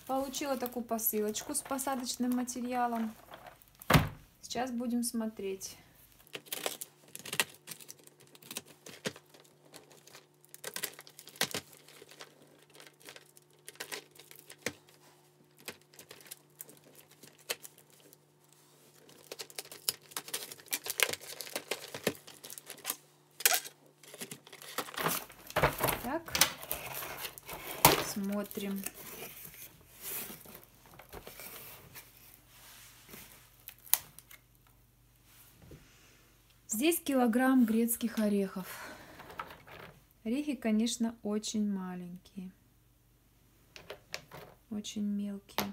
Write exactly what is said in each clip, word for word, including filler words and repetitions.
Получила такую посылочку с посадочным материалом. Сейчас будем смотреть. Так, смотрим. Здесь килограмм грецких орехов. Орехи, конечно, очень маленькие, очень мелкие.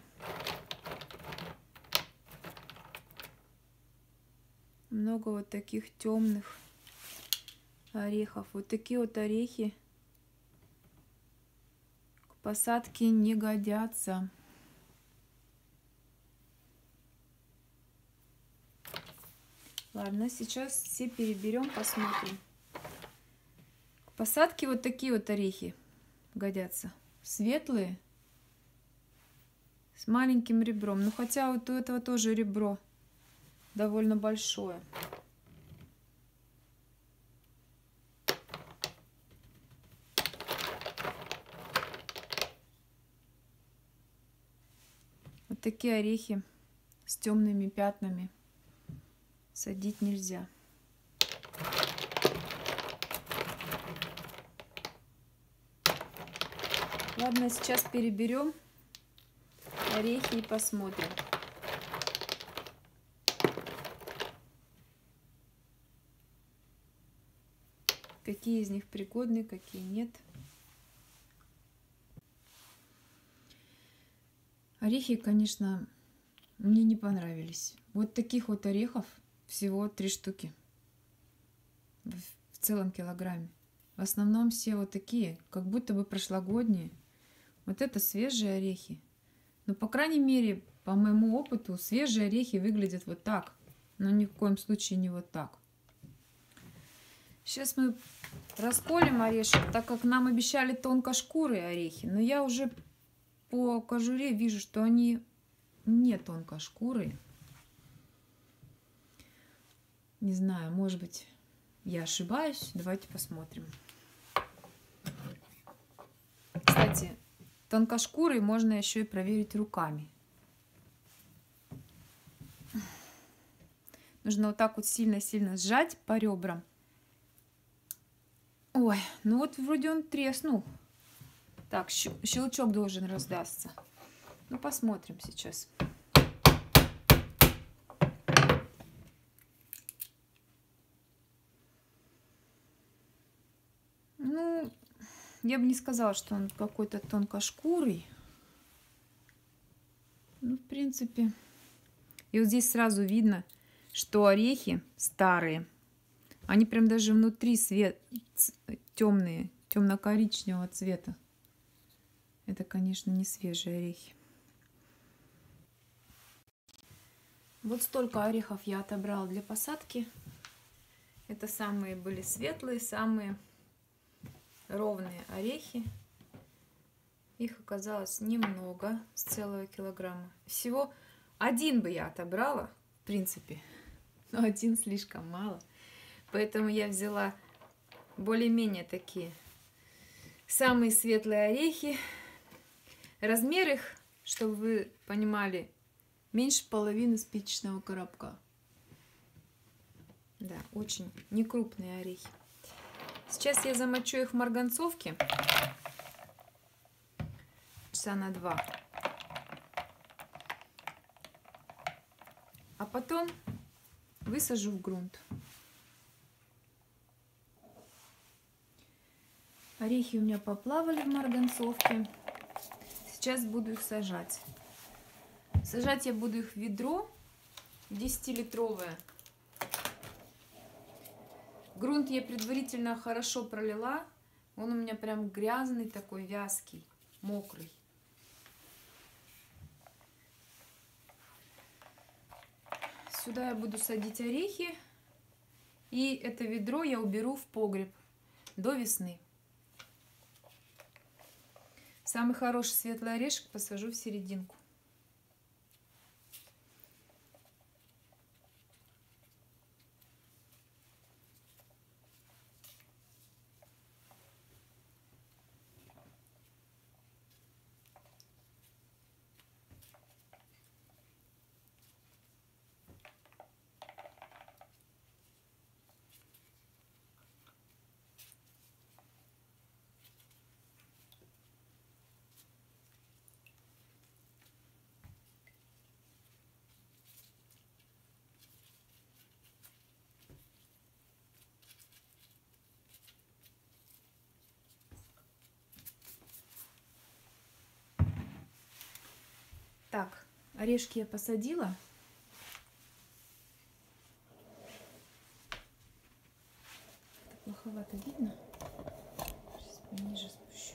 Много вот таких темных орехов. Вот такие вот орехи к посадке не годятся. Ладно, сейчас все переберем, посмотрим. К посадке вот такие вот орехи годятся. Светлые, с маленьким ребром. Ну, хотя вот у этого тоже ребро довольно большое. Вот такие орехи с темными пятнами садить нельзя. Ладно, сейчас переберем орехи и посмотрим. Какие из них пригодны, какие нет. Орехи, конечно, мне не понравились. Вот таких вот орехов всего три штуки в целом килограмме. В основном все вот такие, как будто бы прошлогодние. Вот это свежие орехи. Но, по крайней мере, по моему опыту, свежие орехи выглядят вот так. Но ни в коем случае не вот так. Сейчас мы расколем орешек, так как нам обещали тонкошкурые орехи. Но я уже по кожуре вижу, что они не тонкошкурые. Не знаю, может быть, я ошибаюсь. Давайте посмотрим. Кстати, тонкошкурый можно еще и проверить руками. Нужно вот так вот сильно-сильно сжать по ребрам. Ой, ну вот вроде он треснул. Так, щелчок должен раздаться. Ну, посмотрим сейчас. Ну, я бы не сказала, что он какой-то тонкошкурый. Ну, в принципе. И вот здесь сразу видно, что орехи старые. Они прям даже внутри свет темные, темно-коричневого цвета. Это, конечно, не свежие орехи. Вот столько орехов я отобрала для посадки. Это самые были светлые, самые ровные орехи. Их оказалось немного, с целого килограмма. Всего один бы я отобрала, в принципе, но один слишком мало. Поэтому я взяла более-менее такие самые светлые орехи. Размер их, чтобы вы понимали, меньше половины спичечного коробка. Да, очень некрупные орехи. Сейчас я замочу их в марганцовке часа на два. А потом высажу в грунт. Орехи у меня поплавали в марганцовке. Сейчас буду их сажать. Сажать я буду их в ведро десятилитровое. Грунт я предварительно хорошо пролила. Он у меня прям грязный такой, вязкий, мокрый. Сюда я буду садить орехи. И это ведро я уберу в погреб до весны. Самый хороший светлый орешек посажу в серединку. Так, орешки я посадила. Это плоховато видно. Сейчас пониже спущу.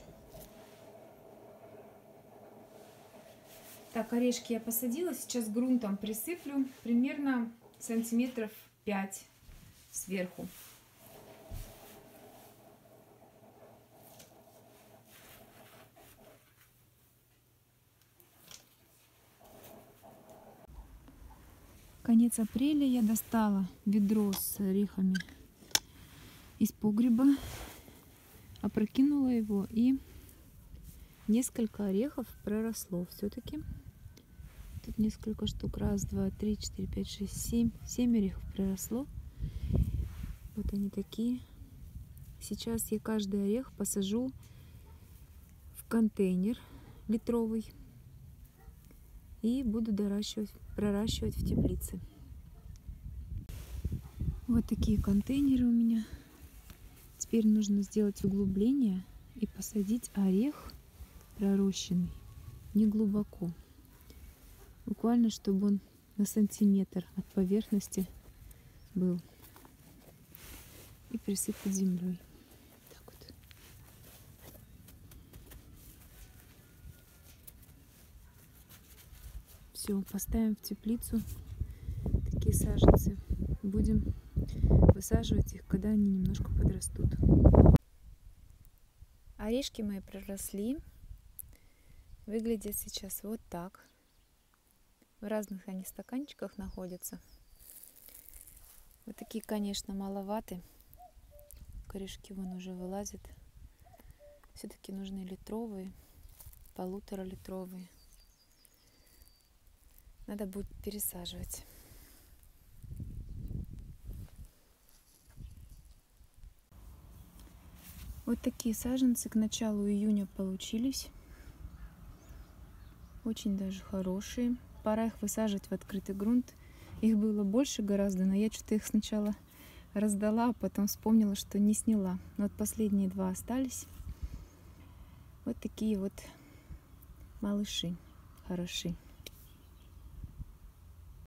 Так, орешки я посадила. Сейчас грунтом присыплю примерно сантиметров пять сверху. Конец апреля я достала ведро с орехами из погреба, опрокинула его, и несколько орехов проросло все-таки. Тут несколько штук. Раз, два, три, четыре, пять, шесть, семь. Семь орехов проросло. Вот они такие. Сейчас я каждый орех посажу в контейнер литровый и буду доращивать, проращивать в теплице. Вот такие контейнеры у меня. Теперь нужно сделать углубление и посадить орех пророщенный не глубоко. Буквально, чтобы он на сантиметр от поверхности был. И присыпать землей. Так вот. Все, поставим в теплицу такие саженцы. Будем высаживать их, когда они немножко подрастут. Орешки мои проросли. Выглядят сейчас вот так. В разных они стаканчиках находятся. Вот такие, конечно, маловаты. Корешки вон уже вылазят. Все-таки нужны литровые, полуторалитровые. Надо будет пересаживать. Вот такие саженцы к началу июня получились. Очень даже хорошие. Пора их высаживать в открытый грунт. Их было больше гораздо, но я что-то их сначала раздала, а потом вспомнила, что не сняла. Но вот последние два остались. Вот такие вот малыши хороши.